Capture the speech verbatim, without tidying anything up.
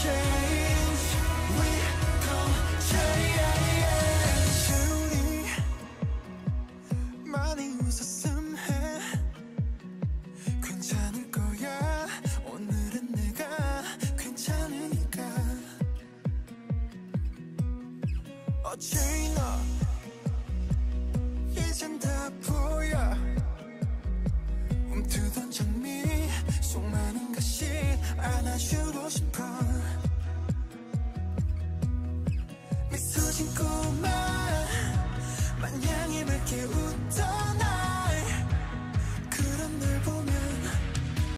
change, we gon' change. 우리 많이 웃었음 해. 괜찮을 거야. 오늘은 내가 괜찮으니까. 어찌나 이젠 다 보여. 움트던 장미 속 많은 것이 안아주고 싶어.